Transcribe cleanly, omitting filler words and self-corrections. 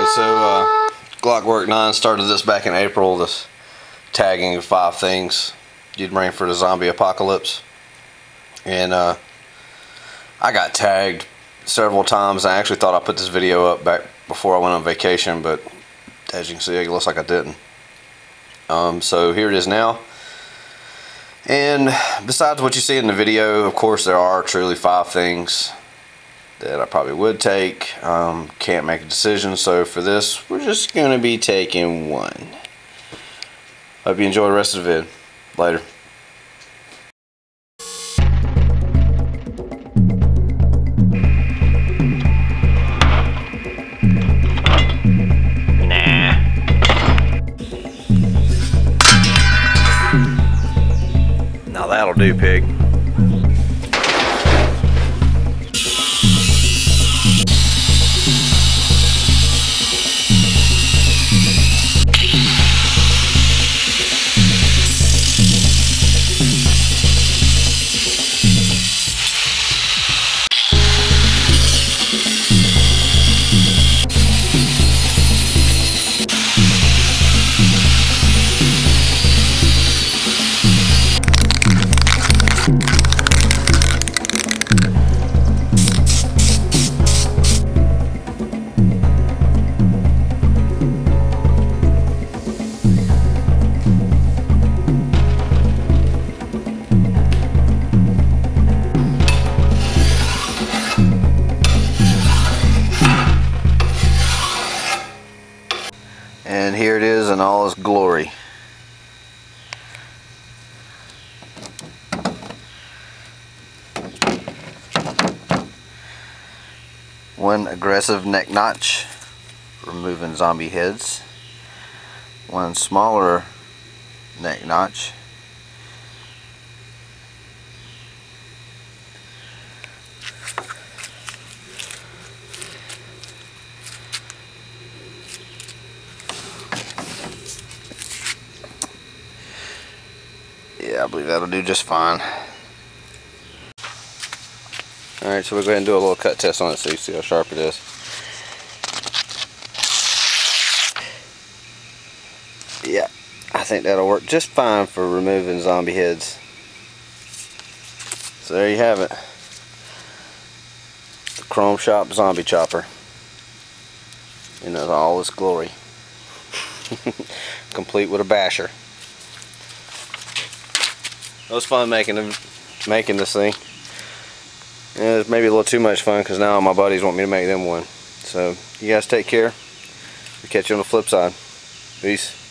Alright, so Glockwork 9 started this back in April, this tagging of 5 things you'd bring for the zombie apocalypse. And I got tagged several times. I actually thought I put this video up back before I went on vacation, but as you can see, it looks like I didn't. So here it is now. And besides what you see in the video, of course there are truly 5 things that I probably would take. Can't make a decision, so for this we're just going to be taking 1. Hope you enjoy the rest of the vid. Later. Now that'll do, pig. And here it is in all its glory. One aggressive neck notch, removing zombie heads. One smaller neck notch. Yeah, I believe that'll do just fine. Alright, so we'll go ahead and do a little cut test on it so you see how sharp it is. Yeah, I think that'll work just fine for removing zombie heads. So there you have it. The TheCromeShop zombie chopper. In all its glory. Complete with a basher. It was fun making this thing. And it was maybe a little too much fun because now my buddies want me to make them one. So you guys take care. We'll catch you on the flip side. Peace.